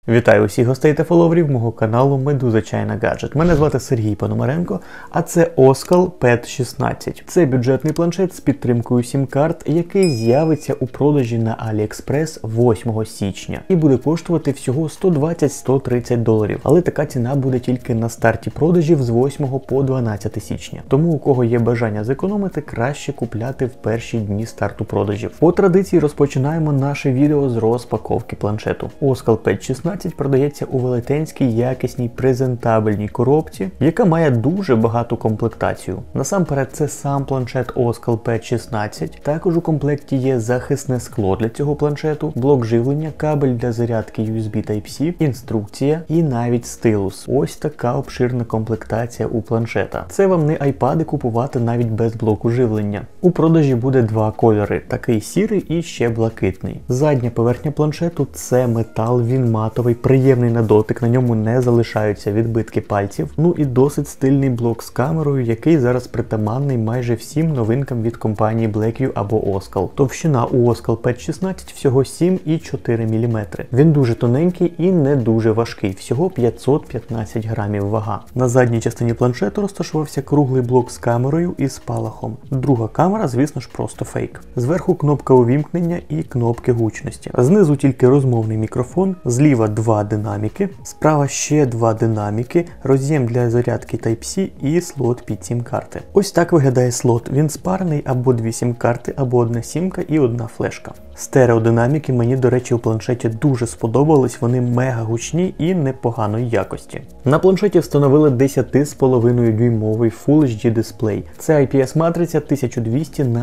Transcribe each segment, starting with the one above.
Вітаю усіх гостей та фоловерів мого каналу Медуза Чайна Гаджет. Мене звати Сергій Пономаренко, а це Oskal Pad 16. Це бюджетний планшет з підтримкою сім-карт, який з'явиться у продажі на AliExpress 8 січня і буде коштувати всього $120-130. Але така ціна буде тільки на старті продажів з 8 по 12 січня. Тому у кого є бажання зекономити, краще купляти в перші дні старту продажів. По традиції розпочинаємо наше відео з розпаковки планшету. Oskal Pad 16 продається у велетенській, якісній, презентабельній коробці, яка має дуже багату комплектацію. Насамперед, це сам планшет Oskal Pad 16. Також у комплекті є захисне скло для цього планшету, блок живлення, кабель для зарядки USB Type-C, інструкція і навіть стилус. Ось така обширна комплектація у планшета. Це вам не айпади купувати навіть без блоку живлення. У продажі буде два кольори, такий сірий і ще блакитний. Задня поверхня планшету – це метал, він матовий, приємний на дотик, на ньому не залишаються відбитки пальців. Ну і досить стильний блок з камерою, який зараз притаманний майже всім новинкам від компанії Blackview або Oskal. Товщина у Oskal Pad 16 всього 7,4 мм. Він дуже тоненький і не дуже важкий, всього 515 грамів вага. На задній частині планшету розташувався круглий блок з камерою і спалахом. Друга камера, звісно ж, просто фейк. Зверху кнопка увімкнення і кнопки гучності. Знизу тільки розмовний мікрофон, зліва два динаміки, справа ще два динаміки, роз'єм для зарядки Type-C і слот під сім-карти. Ось так виглядає слот. Він спарений або дві сім-карти, або одна сімка і одна флешка. Стереодинаміки мені, до речі, у планшеті дуже сподобались, вони мега гучні і непоганої якості. На планшеті встановили 10,5 дюймовий Full HD дисплей. Це IPS-матриця 1200 на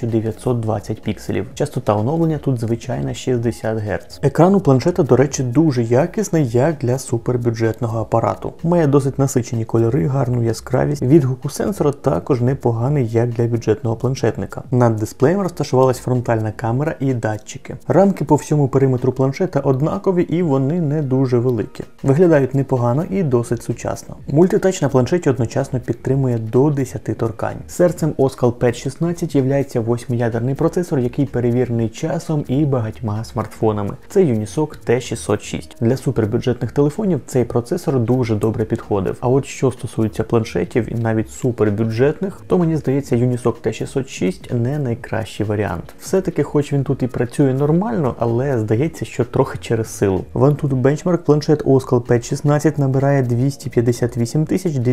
1920 пікселів. Частота оновлення тут звичайна 60 Гц. Екран у планшета, до речі, дуже якісний, як для супербюджетного апарату. Має досить насичені кольори, гарну яскравість. Відгук у сенсора також непоганий, як для бюджетного планшетника. Над дисплеєм розташувалась фронтальна камера і датчики. Рамки по всьому периметру планшета однакові і вони не дуже великі. Виглядають непогано і досить сучасно. Мультитач на планшеті одночасно підтримує до 10 торкань. Серцем Oskal Pad 16 є 8-ядерний процесор, який перевірений часом і багатьма смартфонами. Це Unisoc T606. Для супербюджетних телефонів цей процесор дуже добре підходив. А от що стосується планшетів і навіть супербюджетних, то мені здається Unisoc T606 не найкращий варіант. Все-таки хоч він тут і працює нормально, але здається, що трохи через силу. В Antutu Benchmark планшет Oskal Pad 16 набирає 258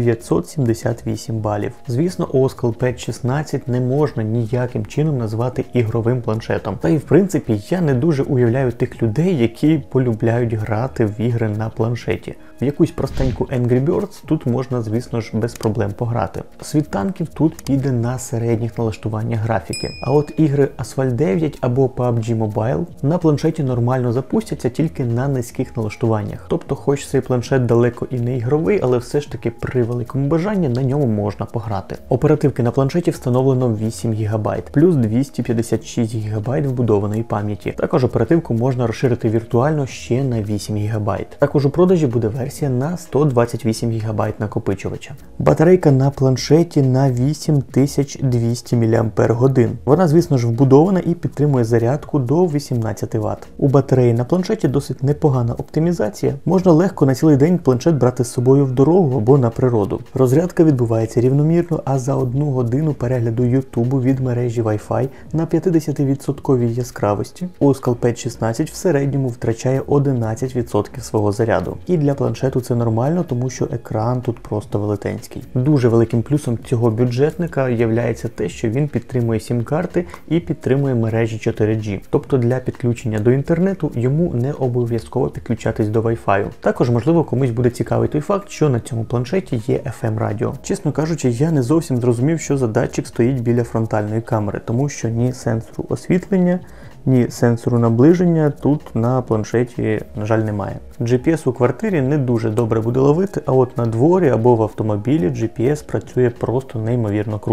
978 балів. Звісно, Oskal Pad 16 не можна ніяким чином назвати ігровим планшетом. Та і в принципі я не дуже уявляю тих людей, які полюбляють грати в ігри на планшеті. В якусь простеньку Angry Birds тут можна, звісно ж, без проблем пограти. Світ танків тут піде на середніх налаштуваннях графіки. А от ігри Asphalt 9 або PUBG Mobile на планшеті нормально запустяться тільки на низьких налаштуваннях. Тобто, хоч цей планшет далеко і не ігровий, але все ж таки при великому бажанні на ньому можна пограти. Оперативки на планшеті встановлено 8 ГБ, плюс 256 ГБ вбудованої пам'яті. Також оперативку можна розширити віртуально ще на 8 ГБ. Також у продажі буде версія на 128 ГБ накопичувача. Батарейка на планшеті на 8200 мАч. Вона, звісно ж, вбудована і підтримує зарядку до 18 Вт. У батареї на планшеті досить непогана оптимізація. Можна легко на цілий день планшет брати з собою в дорогу або на природу. Розрядка відбувається рівномірно, а за 1 годину перегляду YouTube від мережі Wi-Fi на 50% яскравості Oskal Pad 16 в середньому втрачає 11% свого заряду. І для планшету це нормально, тому що екран тут просто велетенський. Дуже великим плюсом цього бюджетника є те, що він підтримує сім-карти і підтримує мережі 4G. Тобто для підключення до інтернету йому не обов'язково підключатись до Wi-Fi. Також, можливо, комусь буде цікавий той факт, що на цьому планшеті є FM радіо. Чесно кажучи, я не зовсім зрозумів, що за датчик стоїть біля фронтальної камери, тому що ні сенсору освітлення, ні сенсору наближення тут на планшеті, на жаль, немає. GPS у квартирі не дуже добре буде ловити, а от на дворі або в автомобілі GPS працює просто неймовірно круто.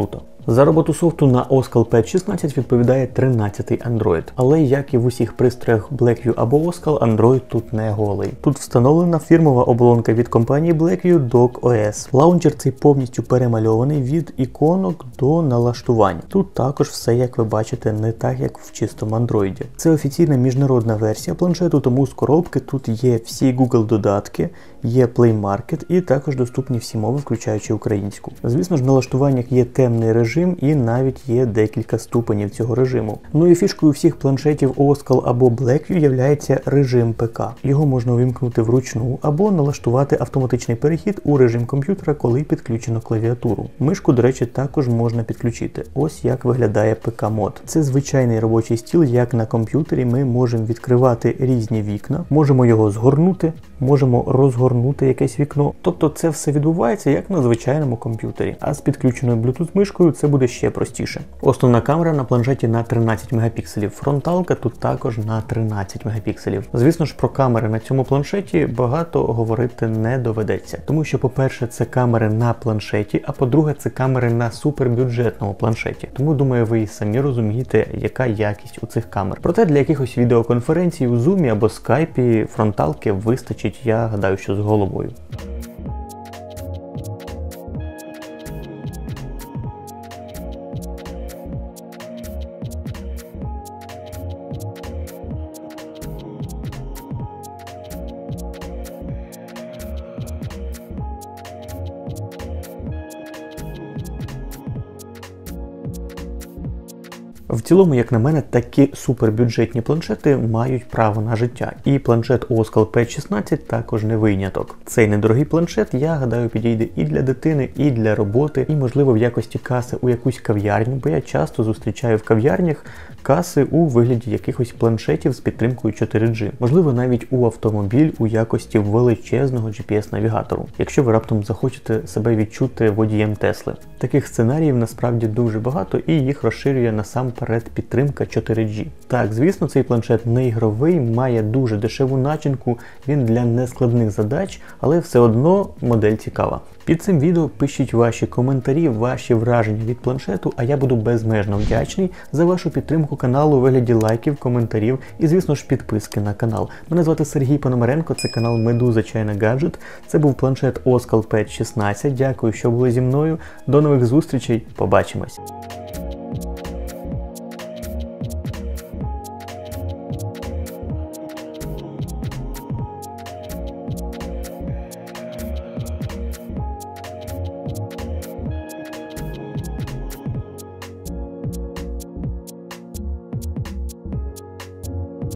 За роботу софту на Oskal Pad 16 відповідає 13-й Android. Але як і в усіх пристроях Blackview або Oskal, Android тут не голий. Тут встановлена фірмова оболонка від компанії Blackview DocOS. Лаунчер цей повністю перемальований від іконок до налаштувань. Тут також все, як ви бачите, не так, як в чистому Android. Це офіційна міжнародна версія планшету, тому з коробки тут є всі Google додатки, є Play Market і також доступні всі мови, включаючи українську. Звісно ж, в налаштуваннях є темний режим і навіть є декілька ступенів цього режиму. Ну і фішкою всіх планшетів Oskal або Blackview являється режим ПК. Його можна увімкнути вручну або налаштувати автоматичний перехід у режим комп'ютера, коли підключено клавіатуру. Мишку, до речі, також можна підключити. Ось як виглядає ПК-мод. Це звичайний робочий стіл, як на комп'ютері ми можемо відкривати різні вікна, можемо його згорнути, можемо розгорнути якесь вікно. Тобто це все відбувається як на звичайному комп'ютері. А з підключеною Bluetooth мишкою це буде ще простіше. Основна камера на планшеті на 13 мегапікселів. Фронталка тут також на 13 мегапікселів. Звісно ж, про камери на цьому планшеті багато говорити не доведеться. Тому що, по-перше, це камери на планшеті, а по-друге, це камери на супербюджетному планшеті. Тому, думаю, ви і самі розумієте, яка якість у цих камер. Проте для якихось відеоконференцій у Zoom або Skype фронталки вистачить, я гадаю, що з головою. В цілому, як на мене, такі супербюджетні планшети мають право на життя. І планшет Oskal Pad 16 також не виняток. Цей недорогий планшет, я гадаю, підійде і для дитини, і для роботи, і, можливо, в якості каси у якусь кав'ярню, бо я часто зустрічаю в кав'ярнях каси у вигляді якихось планшетів з підтримкою 4G. Можливо, навіть у автомобіль у якості величезного GPS-навігатору, якщо ви раптом захочете себе відчути водієм Тесли. Таких сценаріїв насправді дуже багато, і їх розширює насамперед підтримка 4G. Так, звісно, цей планшет не ігровий, має дуже дешеву начинку, він для нескладних задач, але все одно модель цікава. Під цим відео пишіть ваші коментарі, ваші враження від планшету, а я буду безмежно вдячний за вашу підтримку каналу у вигляді лайків, коментарів і, звісно ж, підписки на канал. Мене звати Сергій Пономаренко, це канал Медуза China Gadget. Це був планшет Oskal Pad 16. Дякую, що були зі мною. До нових зустрічей, побачимось!